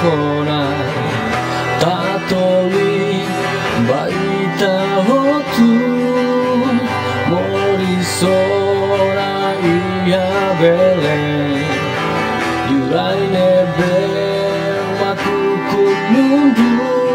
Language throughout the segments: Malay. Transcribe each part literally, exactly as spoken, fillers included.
telefonai tatoli baita hotu morisora ia bele yurai nebe makukut mundu.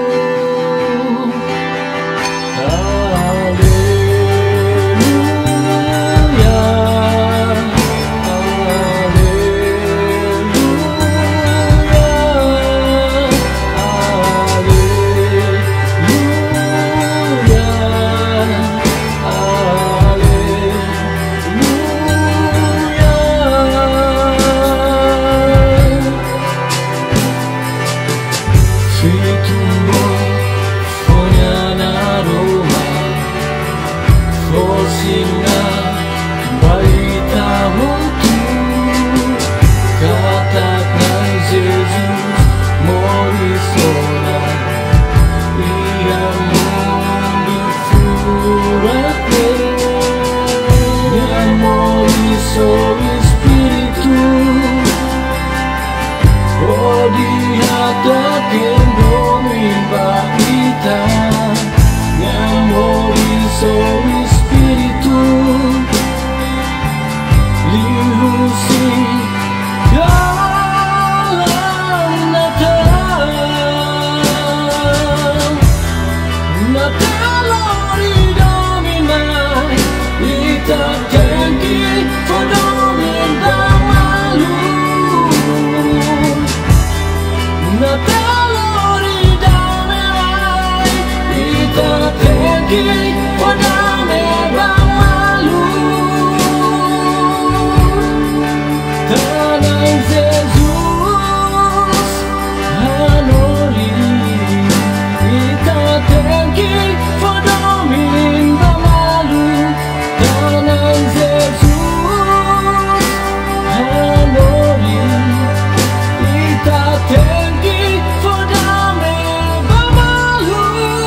Singa baita hotu katakan Jesus morisona ia mundi furate ia moriso espiritu odiata kendomi baita ia moriso espiritu lihusi dalam Natal Natal ori dominai ita tengki fodomin damalu Natal ori dominai ita tengki fodomin damalu tanang Jesus hanori ita tengki fodomin damalu tanang Jesus hanori ita tengki fodomin damalu.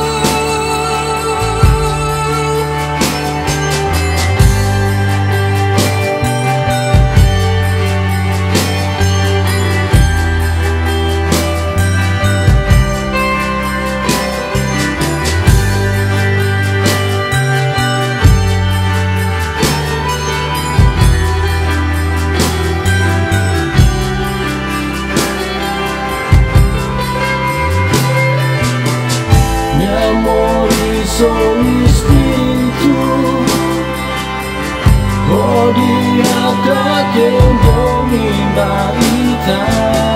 Sono spirito, odia che domina vita.